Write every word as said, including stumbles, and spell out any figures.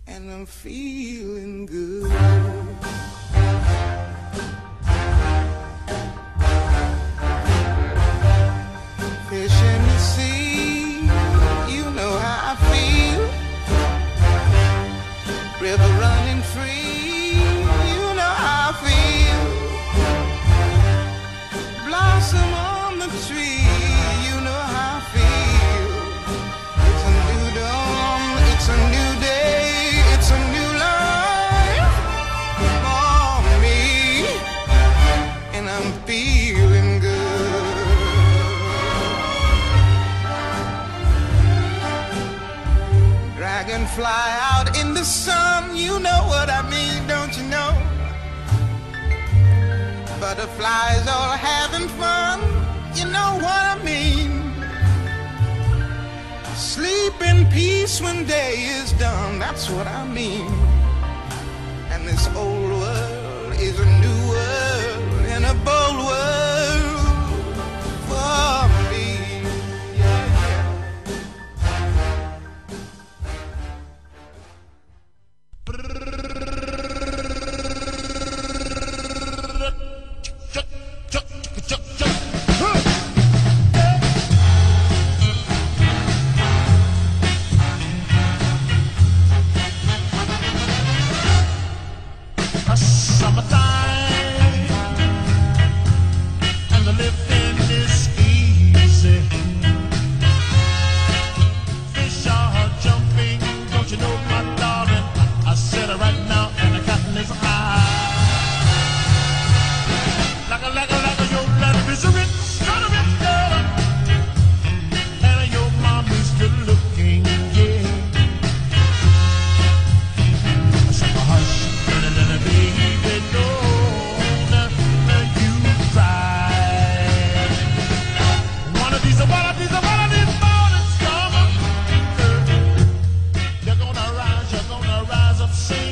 and I'm feeling good. Fish in the sea, you know how I feel. River running free, you know how I feel. Blossom on the tree, you know how I feel. It's a new dawn, it's a new day, it's a new life for me, and I'm feeling good. Dragonfly out in the sun, you know what I mean, don't you know? Butterflies all having fun, you know what I mean. Sleep in peace when day is done, that's what I mean. And this old world is a new world and a bold world for me. You're gonna rise, you're gonna rise up, sing.